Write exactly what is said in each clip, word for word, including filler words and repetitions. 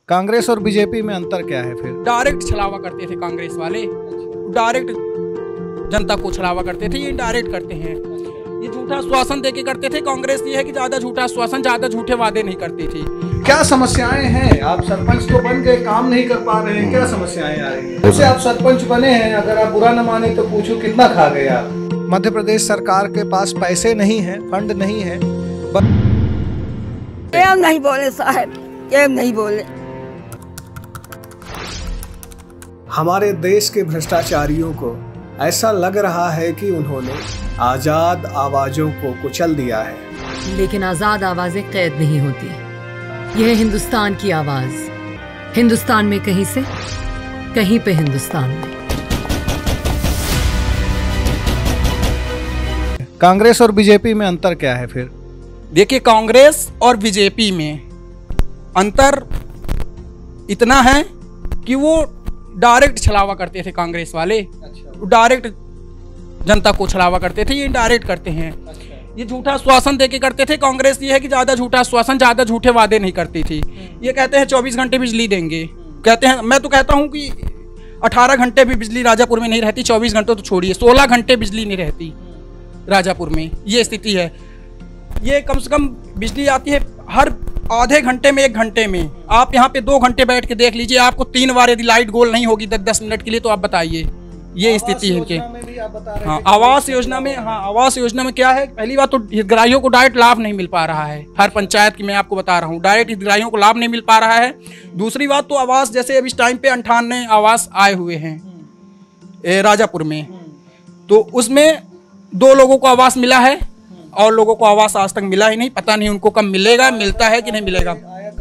कांग्रेस और बीजेपी में अंतर क्या है फिर? डायरेक्ट छलावा करते थे कांग्रेस वाले, डायरेक्ट जनता को छलावा करते थे, ये डायरेक्ट करते हैं। ये झूठा आश्वासन देके करते थे। कांग्रेस ये है कि ज्यादा झूठा आश्वासन, ज्यादा झूठे वादे नहीं करती थी। क्या समस्याएं हैं? आप सरपंच तो बन गए, काम नहीं कर पा रहे हैं, क्या समस्याएं आ रही हैं? जैसे आप सरपंच बने हैं, अगर आप बुरा न माने तो पूछो कितना खा गए आप? मध्य प्रदेश सरकार के पास पैसे नहीं है, फंड नहीं है। केम नहीं बोले साहब, केम नहीं बोले। हमारे देश के भ्रष्टाचारियों को ऐसा लग रहा है कि उन्होंने आजाद आवाजों को कुचल दिया है। लेकिन आजाद आवाजें कैद नहीं होती। यह है हिंदुस्तान की आवाज। हिंदुस्तान में कहीं से कहीं पे हिंदुस्तान में। कांग्रेस और बीजेपी में अंतर क्या है फिर? देखिए, कांग्रेस और बीजेपी में अंतर इतना है कि वो डायरेक्ट छलावा करते थे कांग्रेस वाले, डायरेक्ट जनता को छलावा करते थे, ये डायरेक्ट करते हैं। ये झूठा आश्वासन देके करते थे। कांग्रेस ये है कि ज्यादा झूठा आश्वासन, ज्यादा झूठे वादे नहीं करती थी। ये कहते हैं चौबीस घंटे बिजली देंगे, कहते हैं, मैं तो कहता हूँ कि अठारह घंटे भी बिजली राजापुर में नहीं रहती, चौबीस घंटे तो छोड़िए, सोलह घंटे बिजली नहीं रहती राजापुर में। ये स्थिति है। ये कम से कम बिजली आती है हर आधे घंटे में, एक घंटे में। आप यहाँ पे दो घंटे बैठ के देख लीजिए, आपको तीन बार यदि लाइट गोल नहीं होगी दस दस मिनट के लिए, तो आप बताइए। ये स्थिति है इनके। हाँ, आवास योजना में, हाँ आवास योजना में क्या है, पहली बात तो हितग्राहियों को डायरेक्ट लाभ नहीं मिल पा रहा है। हर पंचायत की मैं आपको बता रहा हूँ, डायरेक्ट हितग्राहियों को लाभ नहीं मिल पा रहा है। दूसरी बात तो आवास, जैसे अब इस टाइम पे अंठानवे आवास आए हुए हैं राजापुर में, तो उसमें दो लोगों को आवास मिला है और लोगों को आवास आज तक मिला ही नहीं। पता नहीं उनको कब मिलेगा, मिलता है कि नहीं मिलेगा।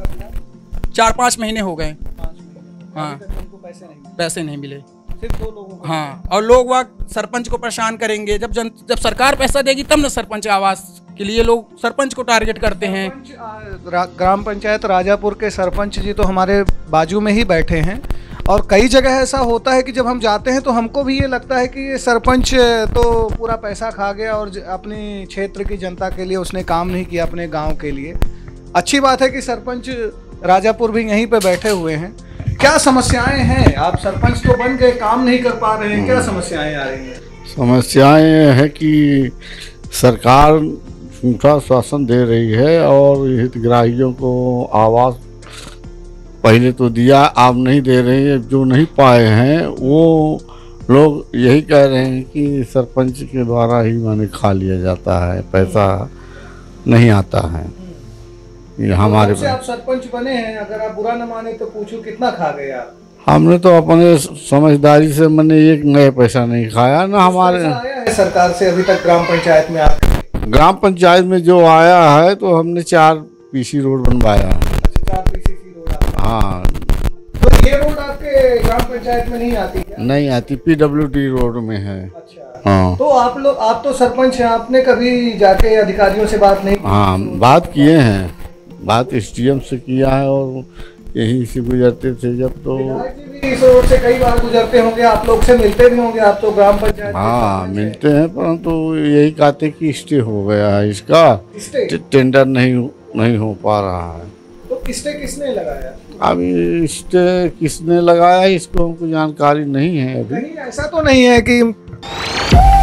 चार पाँच महीने हो गए। हाँ, पैसे नहीं मिले सिर्फ दो लोगों को। हाँ, और लोग वहाँ सरपंच को परेशान करेंगे। जब जन जब सरकार पैसा देगी तब ना सरपंच आवास के लिए लोग सरपंच को टारगेट करते हैं। ग्राम पंचायत राजापुर के सरपंच जी तो हमारे बाजू में ही बैठे हैं, और कई जगह ऐसा होता है कि जब हम जाते हैं तो हमको भी ये लगता है कि ये सरपंच तो पूरा पैसा खा गया और अपने क्षेत्र की जनता के लिए उसने काम नहीं किया, अपने गांव के लिए। अच्छी बात है कि सरपंच राजापुर भी यहीं पे बैठे हुए हैं। क्या समस्याएं हैं? आप सरपंच तो बन गए, काम नहीं कर पा रहे हैं, क्या समस्याएं आ रही हैं? समस्याएं है कि सरकार झूठा शासन दे रही है और हितग्राहियों को आवास पहले तो दिया, आप नहीं दे रही है। जो नहीं पाए हैं वो लोग यही कह रहे हैं कि सरपंच के द्वारा ही माने खा लिया जाता है, पैसा नहीं आता है। ये हमारे तो आप सरपंच बने हैं, अगर आप बुरा न माने तो पूछो कितना खा गए आप? हमने तो अपने समझदारी से मैंने एक नया पैसा नहीं खाया ना। हमारे आया है सरकार से अभी तक ग्राम पंचायत में? आप ग्राम पंचायत में जो आया है तो हमने चार पीसी रोड बनवाया है। चार पीसीसी रोड? हाँ। तो ये रोड आपके ग्राम पंचायत में नहीं आती क्या? नहीं आती, पीडब्ल्यूडी रोड में है। अच्छा। हाँ। तो आप लोग, आप तो सरपंच हैं, आपने कभी जाके अधिकारियों से बात नहीं की? हाँ, बात किए हैं, बात एसडीएम से किया है, और यहीं से गुजरते थे जब तो इस रोड से कई बार गुजरते होंगे, आप लोग से मिलते भी होंगे, आप तो ग्राम पंचायत। हाँ, मिलते हैं, परंतु तो यही कहते कि स्टे हो गया है इसका, टेंडर नहीं नहीं हो पा रहा है। तो स्टे किसने लगाया? अभी स्टे किसने लगाया इसको हमको जानकारी नहीं है अभी। नहीं, ऐसा तो नहीं है कि